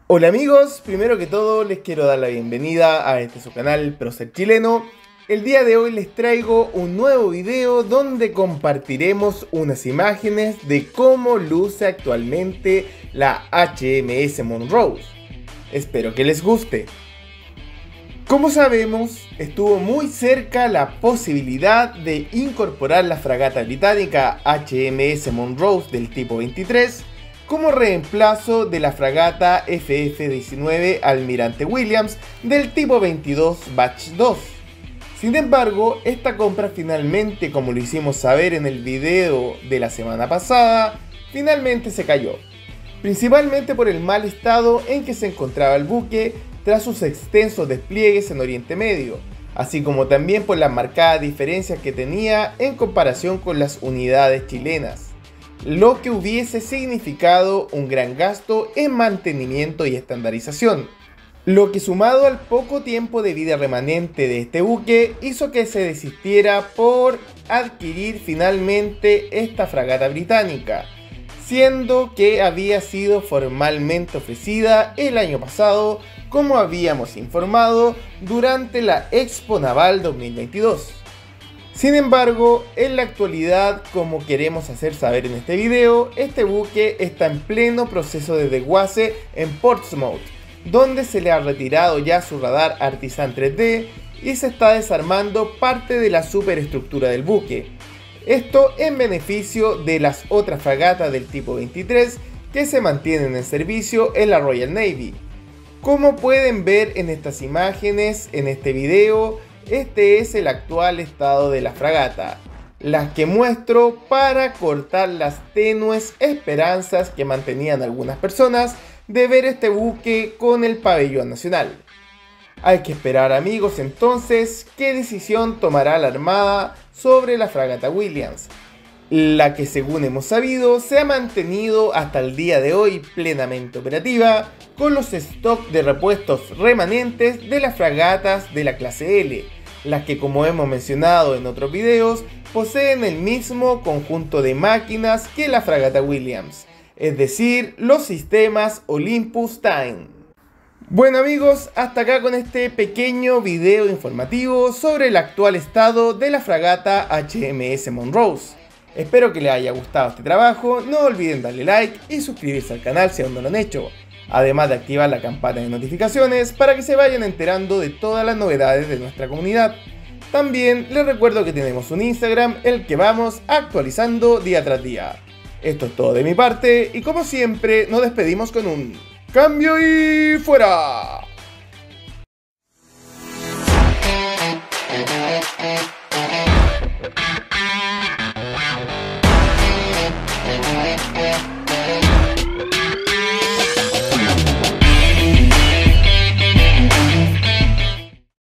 Hola amigos, primero que todo les quiero dar la bienvenida a su canal Prócer Chileno. El día de hoy les traigo un nuevo video donde compartiremos unas imágenes de cómo luce actualmente la HMS Monrose. Espero que les guste. Como sabemos, estuvo muy cerca la posibilidad de incorporar la fragata británica HMS Monrose del tipo 23 como reemplazo de la fragata FF-19 Almirante Williams del tipo 22 Batch 2. Sin embargo, esta compra finalmente, como lo hicimos saber en el video de la semana pasada, finalmente se cayó. Principalmente por el mal estado en que se encontraba el buque tras sus extensos despliegues en Oriente Medio, así como también por las marcadas diferencias que tenía en comparación con las unidades chilenas, lo que hubiese significado un gran gasto en mantenimiento y estandarización, lo que sumado al poco tiempo de vida remanente de este buque hizo que se desistiera por adquirir finalmente esta fragata británica, siendo que había sido formalmente ofrecida el año pasado, como habíamos informado durante la Expo Naval 2022. Sin embargo, en la actualidad, como queremos hacer saber en este video, este buque está en pleno proceso de desguace en Portsmouth, donde se le ha retirado ya su radar Artisan 3D y se está desarmando parte de la superestructura del buque. Esto en beneficio de las otras fragatas del tipo 23 que se mantienen en servicio en la Royal Navy. Como pueden ver en estas imágenes, en este video, este es el actual estado de la fragata, las que muestro para cortar las tenues esperanzas que mantenían algunas personas de ver este buque con el pabellón nacional. Hay que esperar, amigos, entonces qué decisión tomará la Armada sobre la fragata Williams, la que, según hemos sabido, se ha mantenido hasta el día de hoy plenamente operativa con los stocks de repuestos remanentes de las fragatas de la clase L, las que, como hemos mencionado en otros videos, poseen el mismo conjunto de máquinas que la fragata Williams, es decir, los sistemas Olympus Tyne. Bueno amigos, hasta acá con este pequeño video informativo sobre el actual estado de la fragata HMS Monrose. Espero que les haya gustado este trabajo, no olviden darle like y suscribirse al canal si aún no lo han hecho, además de activar la campana de notificaciones para que se vayan enterando de todas las novedades de nuestra comunidad. También les recuerdo que tenemos un Instagram, el que vamos actualizando día tras día. Esto es todo de mi parte y como siempre nos despedimos con un ¡cambio y fuera! Yeah.